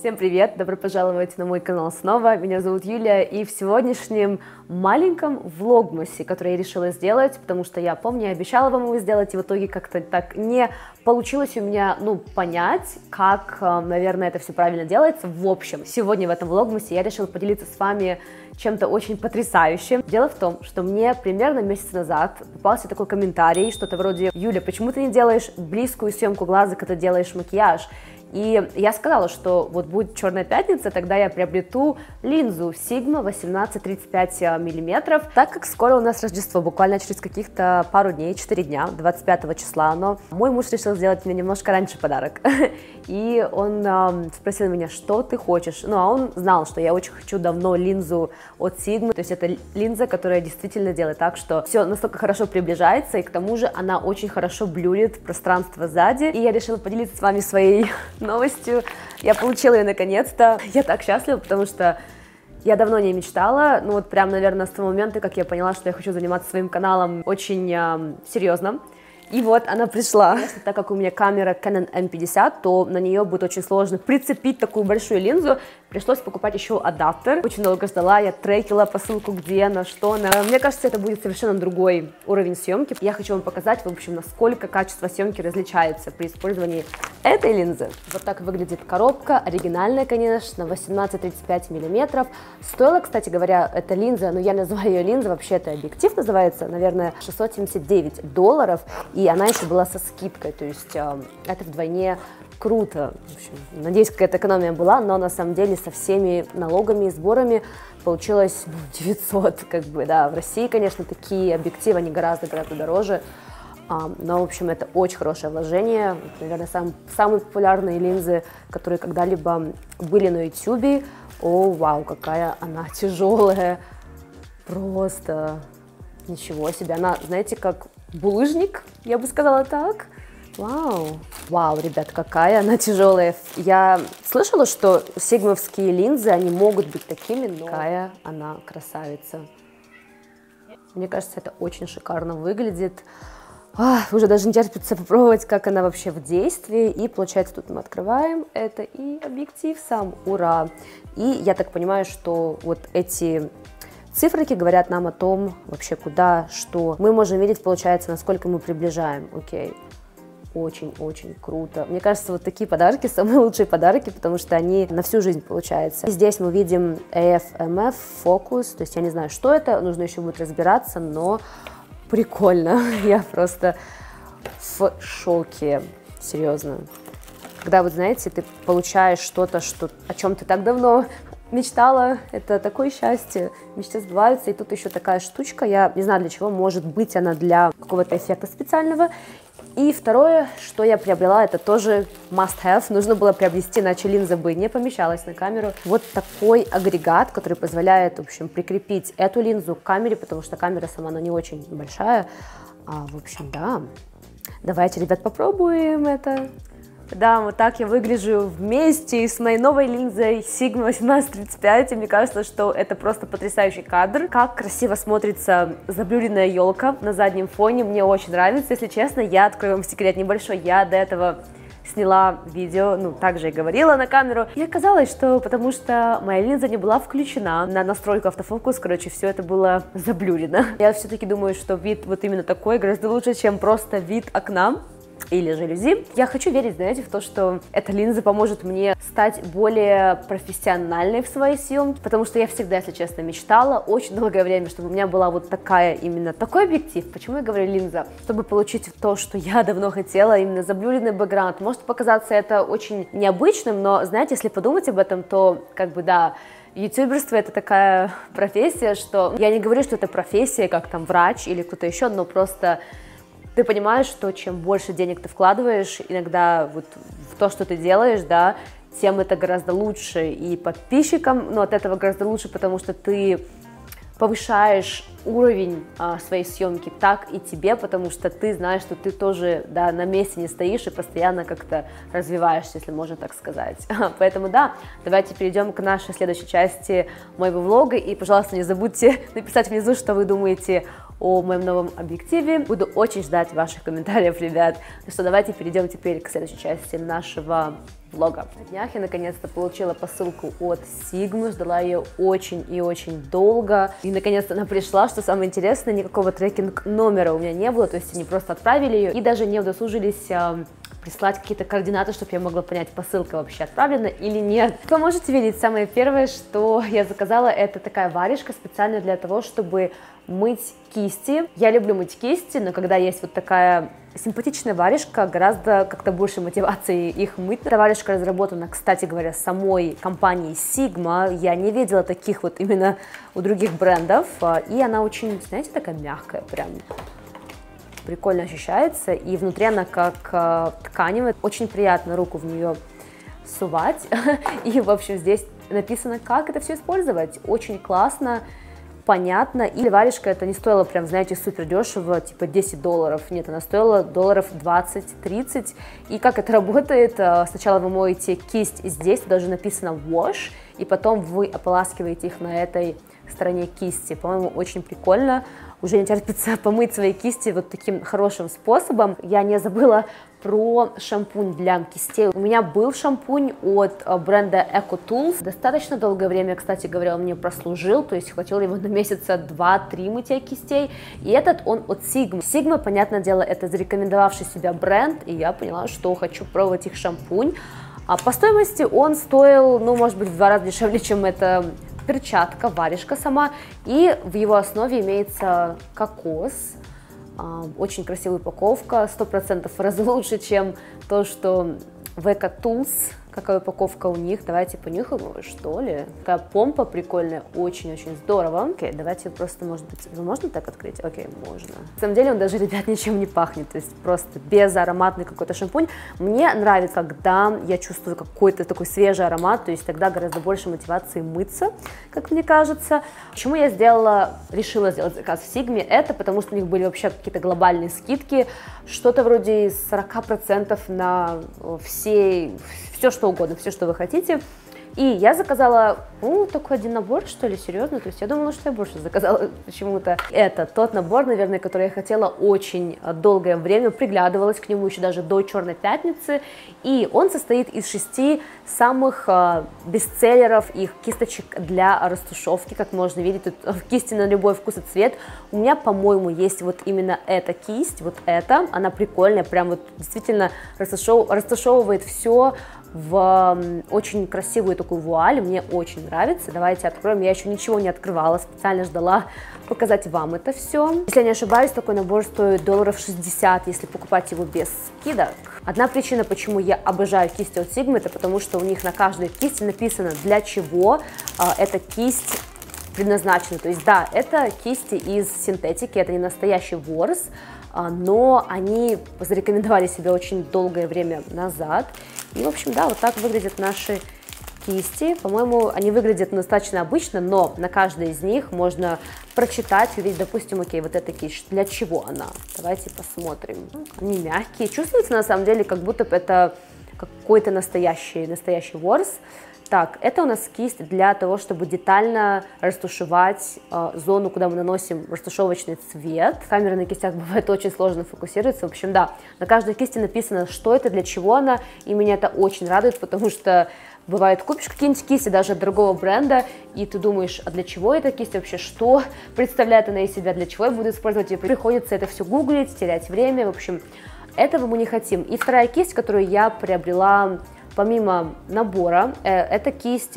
Всем привет! Добро пожаловать на мой канал снова. Меня зовут Юлия, и в сегодняшнем маленьком влогмасе, который я решила сделать, потому что я помню, я обещала вам его сделать, и в итоге как-то так не получилось у меня, понять, как, наверное, это все правильно делается. В общем, сегодня в этом влогмасе я решила поделиться с вами чем-то очень потрясающим. Дело в том, что мне примерно месяц назад попался такой комментарий, что-то вроде: «Юля, почему ты не делаешь близкую съемку глаза, когда делаешь макияж?» И я сказала, что вот будет Черная пятница, тогда я приобрету линзу Sigma 18-35 мм, так как скоро у нас Рождество, буквально через каких-то пару дней, 4 дня, 25 числа оно. Мой муж решил сделать мне немножко раньше подарок, и он спросил меня, что ты хочешь. А он знал, что я очень хочу давно линзу от Sigma, то есть это линза, которая действительно делает так, что все настолько хорошо приближается, и к тому же она очень хорошо блюрит пространство сзади, и я решила поделиться с вами своей новостью. Я получила ее наконец-то. Я так счастлива, потому что я давно не мечтала. Прям, наверное, с того момента, как я поняла, что я хочу заниматься своим каналом очень серьезно. И вот она пришла. Конечно, так как у меня камера Canon M50, то на нее будет очень сложно прицепить такую большую линзу. Пришлось покупать еще адаптер. Очень долго ждала, я трекила посылку, где, на что. Мне кажется, это будет совершенно другой уровень съемки. Я хочу вам показать, в общем, насколько качество съемки различается при использовании этой линзы. Вот так выглядит коробка. Оригинальная, конечно, 18-35 мм. Стоила, кстати говоря, эта линза, я называю ее линза, вообще это объектив называется, наверное, $679. И она еще была со скидкой, то есть это вдвойне круто. В общем, надеюсь, какая-то экономия была, но на самом деле со всеми налогами и сборами получилось 900, да. В России, конечно, такие объективы, они гораздо дороже, но, в общем, это очень хорошее вложение. Наверное, самые популярные линзы, которые когда-либо были на YouTube. О, вау, какая она тяжелая, просто ничего себе. Она, знаете, как булыжник, я бы сказала так. Вау, ребят, какая она тяжелая. Я слышала, что сигмовские линзы, они могут быть такими, но какая она красавица. Мне кажется, это очень шикарно выглядит. Уже даже не терпится попробовать, как она вообще в действии. И получается, тут мы открываем это, и объектив сам, ура. И я так понимаю, что вот эти циферки говорят нам о том, вообще куда, что. Мы можем видеть, получается, насколько мы приближаем. Окей. Очень-очень круто. Мне кажется, вот такие подарки самые лучшие подарки, потому что они на всю жизнь получаются. И здесь мы видим AF/MF Focus, то есть я не знаю, что это, нужно еще будет разбираться, но прикольно. Я просто в шоке, серьезно. Когда, вот знаете, ты получаешь что-то, о чем ты так давно мечтала, это такое счастье, мечты сбываются, и тут еще такая штучка, я не знаю для чего, может быть она для какого-то эффекта специального. И второе, что я приобрела, это тоже must-have, нужно было приобрести, иначе линза бы не помещалась на камеру. Вот такой агрегат, который позволяет, в общем, прикрепить эту линзу к камере, потому что камера сама, она не очень большая. В общем, да, давайте, ребят, попробуем это. Да, вот так я выгляжу вместе с моей новой линзой Sigma 18-35, и мне кажется, что это просто потрясающий кадр. Как красиво смотрится заблюренная елка на заднем фоне, мне очень нравится, если честно. Я открою вам секрет небольшой, я до этого сняла видео, также и говорила на камеру, и оказалось, что потому что моя линза не была включена на настройку автофокус, все это было заблюрено. Я все-таки думаю, что вид вот именно такой гораздо лучше, чем просто вид окна или жалюзи. Я хочу верить, знаете, в то, что эта линза поможет мне стать более профессиональной в своей съемке, потому что я всегда, если честно, мечтала очень долгое время, чтобы у меня была вот такая, именно такой объектив. Почему я говорю линза? Чтобы получить то, что я давно хотела, именно заблюренный бэкграунд. Может показаться это очень необычным, но, знаете, если подумать об этом, то, да, ютуберство — это такая профессия, что я не говорю, что это профессия, как там врач или кто-то еще, но просто ты понимаешь, что чем больше денег ты вкладываешь иногда вот в то, что ты делаешь, да, тем это гораздо лучше и подписчикам, но от этого гораздо лучше, потому что ты повышаешь уровень своей съемки, так и тебе, потому что ты знаешь, что ты тоже, да, на месте не стоишь и постоянно как-то развиваешься, если можно так сказать. Поэтому, да, давайте перейдем к нашей следующей части моего влога, и, пожалуйста, не забудьте написать внизу, что вы думаете о моем новом объективе. Буду очень ждать ваших комментариев, ребят. Ну что, давайте перейдем теперь к следующей части нашего влога. На днях я наконец-то получила посылку от Sigma, ждала ее очень и очень долго, и наконец-то она пришла. Что самое интересное, никакого трекинг номера у меня не было, то есть они просто отправили ее и даже не удосужились прислать какие-то координаты, чтобы я могла понять, посылка вообще отправлена или нет. Как вы можете видеть, самое первое, что я заказала, это такая варежка специально для того, чтобы мыть кисти. Я люблю мыть кисти, но когда есть вот такая симпатичная варежка, гораздо как-то больше мотивации их мыть. Эта варежка разработана, кстати говоря, самой компанией Sigma. Я не видела таких вот именно у других брендов. И она очень, знаете, такая мягкая прям. Прикольно ощущается, и внутри она как тканевая, очень приятно руку в нее сувать, и, в общем, здесь написано, как это все использовать, очень классно, понятно, и варежка это не стоила прям, знаете, супер дешево, типа $10, нет, она стоила долларов 20-30, и как это работает, сначала вы моете кисть здесь, даже написано wash, и потом вы ополаскиваете их на этой стороне кисти, по-моему, очень прикольно. Уже не терпится помыть свои кисти вот таким хорошим способом. Я не забыла про шампунь для кистей. У меня был шампунь от бренда EcoTools. Достаточно долгое время, кстати говоря, он мне прослужил, то есть хватило его на месяца 2-3 мытья кистей. И этот он от Sigma. Sigma, понятное дело, это зарекомендовавший себя бренд, и я поняла, что хочу пробовать их шампунь. А по стоимости он стоил, ну, может быть, в 2 раза дешевле, чем это перчатка, варежка сама, и в его основе имеется кокос, очень красивая упаковка, 100% в разы лучше, чем то, что в EcoTools. Какая упаковка у них, давайте понюхаем его, что ли. Такая помпа прикольная, очень-очень здорово. Окей, давайте просто, может быть, его можно так открыть? Окей, можно. На самом деле он даже, ребят, ничем не пахнет, то есть просто безароматный какой-то шампунь. Мне нравится, когда я чувствую какой-то такой свежий аромат, то есть тогда гораздо больше мотивации мыться, как мне кажется. Почему я решила сделать заказ в Sigma? Это потому, что у них были вообще какие-то глобальные скидки, что-то вроде 40% на все что угодно, все, что вы хотите. И я заказала, такой один набор, что ли, серьезно, то есть я думала, что я больше заказала почему-то. Это тот набор, наверное, который я хотела очень долгое время, приглядывалась к нему еще даже до Черной пятницы, и он состоит из 6 самых бестселлеров их кисточек для растушевки, как можно видеть, тут кисти на любой вкус и цвет. У меня, по-моему, есть вот именно эта кисть, вот эта, она прикольная, прям вот действительно растушевывает все в очень красивую такую вуаль, мне очень нравится. Давайте откроем, я еще ничего не открывала, специально ждала показать вам это все. Если я не ошибаюсь, такой набор стоит долларов 60, если покупать его без скидок. Одна причина, почему я обожаю кисти от Sigma, это потому что у них на каждой кисти написано, для чего эта кисть предназначена. То есть да, это кисти из синтетики, это не настоящий ворс, но они зарекомендовали себя очень долгое время назад. И, в общем, да, вот так выглядят наши кисти. По-моему, они выглядят достаточно обычно, но на каждой из них можно прочитать, увидеть, допустим, окей, вот эта кисть, для чего она? Давайте посмотрим. Они мягкие. Чувствуется, на самом деле, как будто это какой-то настоящий ворс. Так, это у нас кисть для того, чтобы детально растушевать зону, куда мы наносим растушевочный цвет. Камера на кистях бывает очень сложно фокусируется. В общем, да, на каждой кисти написано, что это, для чего она, и меня это очень радует, потому что бывает, купишь какие-нибудь кисти даже от другого бренда, и ты думаешь, а для чего эта кисть вообще, что представляет она из себя, для чего я буду использовать, и приходится это все гуглить, терять время, в общем, этого мы не хотим. И вторая кисть, которую я приобрела помимо набора, это кисть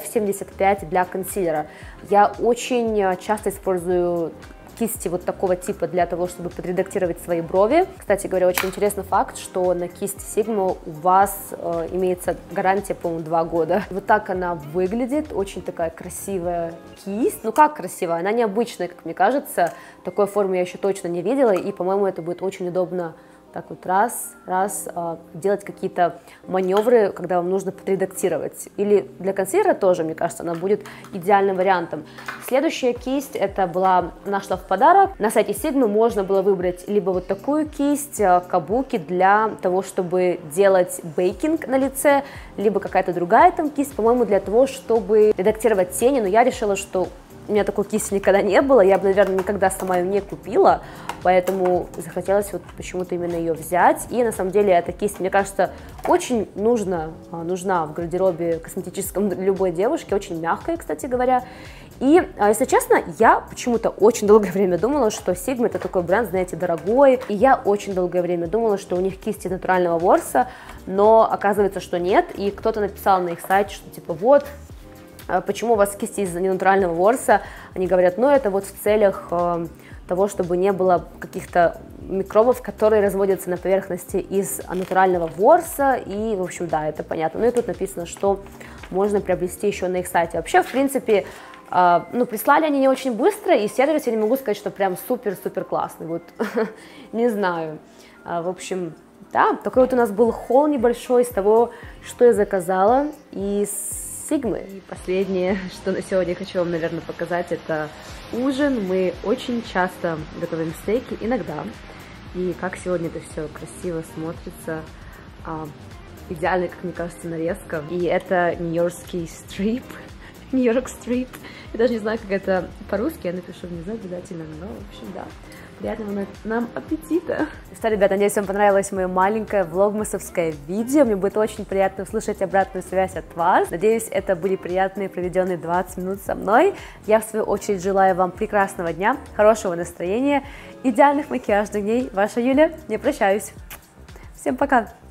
F75 для консилера. Я очень часто использую кисти вот такого типа для того, чтобы подредактировать свои брови. Кстати говоря, очень интересный факт, что на кисти Sigma у вас имеется гарантия, по-моему, 2 года. Вот так она выглядит, очень такая красивая кисть. Ну как красивая, она необычная, как мне кажется. Такой формы я еще точно не видела, и, по-моему, это будет очень удобно так вот раз, делать какие-то маневры, когда вам нужно подредактировать. Или для консилера тоже, мне кажется, она будет идеальным вариантом. Следующая кисть, это нашла в подарок. На сайте Sigma можно было выбрать либо вот такую кисть, кабуки для того, чтобы делать бейкинг на лице, либо какая-то другая там кисть, по-моему, для того, чтобы редактировать тени, но я решила, что у меня такой кисти никогда не было, я бы, наверное, никогда сама ее не купила, поэтому захотелось вот почему-то именно ее взять. И на самом деле эта кисть, мне кажется, очень нужна в гардеробе косметическом любой девушке, очень мягкая, кстати говоря. И, если честно, я почему-то очень долгое время думала, что Sigma это такой бренд, знаете, дорогой, и я очень долгое время думала, что у них кисти натурального ворса, но оказывается, что нет, и кто-то написал на их сайте, что типа вот, почему у вас кисти из ненатурального ворса, они говорят, ну это вот в целях того, чтобы не было каких-то микробов, которые разводятся на поверхности из натурального ворса, и, в общем, да, это понятно. Ну и тут написано, что можно приобрести еще на их сайте. Вообще, в принципе, ну, прислали они не очень быстро, и сервис я не могу сказать, что прям супер-супер классный, вот, не знаю. В общем, да, такой вот у нас был холл небольшой из того, что я заказала из Sigma. И последнее, что на сегодня хочу вам, наверное, показать, это ужин. Мы очень часто готовим стейки, иногда. И как сегодня это все красиво смотрится. Идеальная, как мне кажется, нарезка. И это нью-йоркский стрип. Нью-Йорк стрип. Я даже не знаю, как это по-русски, я напишу внизу обязательно, но, в общем, да. Приятного нам аппетита! И что, ребята, надеюсь, вам понравилось мое маленькое влогмасовское видео. Мне будет очень приятно услышать обратную связь от вас. Надеюсь, это были приятные проведенные 20 минут со мной. Я, в свою очередь, желаю вам прекрасного дня, хорошего настроения, идеальных макияжных дней. Ваша Юля. Не прощаюсь. Всем пока!